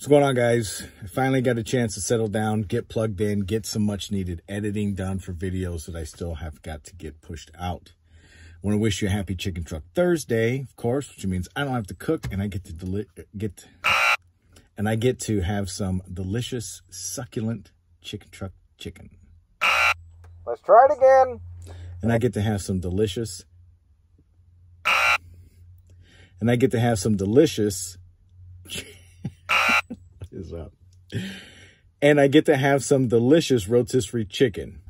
going on, guys? I finally got a chance to settle down, get plugged in, get some much needed editing done for videos that I still have got to get pushed out. I want to wish you a happy Chicken Truck Thursday, of course, which means I don't have to cook and I get to have some delicious, succulent Chicken Truck chicken. Let's try it again. And I get to have some delicious. And I get to have some delicious. What is up? And I get to have some delicious rotisserie chicken.